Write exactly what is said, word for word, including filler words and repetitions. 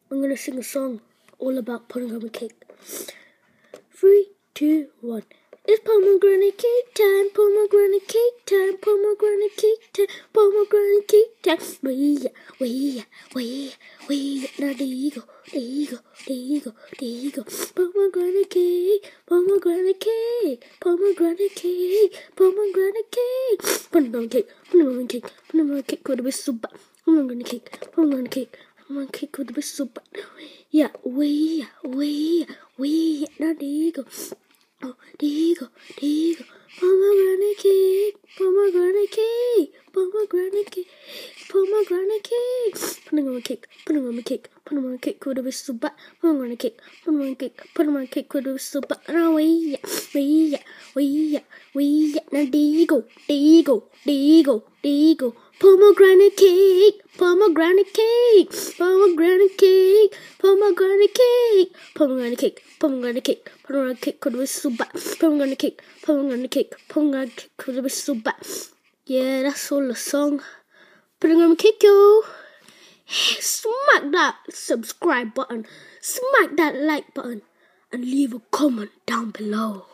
I'm gonna sing a song all about pomegranate cake. Three, two, one. It's pomegranate cake time, pomegranate cake time, pomegranate cake time, pomegranate cake time. Wee, wee, wee, wee. Now there you go, there you go, there you go, there you go. Pomegranate cake, pomegranate cake, pomegranate cake, pomegranate cake, pomegranate cake, pomegranate cake, pomegranate cake with a bit soup. Pomegranate cake, pomegranate cake, pomegranate cake with a bit soup. Yeah, wee, wee, wee. Now there you go. Oh, there you go, there you go. Pomegranate cake, pomegranate cake, pomegranate cake, pomegranate cake, pomegranate cake, pomegranate cake, pomegranate cake with a bit of butter, pomegranate cake, pomegranate cake, pomegranate cake with a bit of butter. Now wee, wee, wee, wee. Now there you go, there you go, there you go, there you go. Pomegranate cake, pomegranate cake, pomegranate cake, pomegranate cake, pomegranate cake, pomegranate cake, pomegranate cake with a bit of butter, pomegranate cake, pomegranate cake, pomegranate cake with a bit of butter. Yeah, that's all the song. Pomegranate cake, yo. Smack that subscribe button, smack that like button, and leave a comment down below.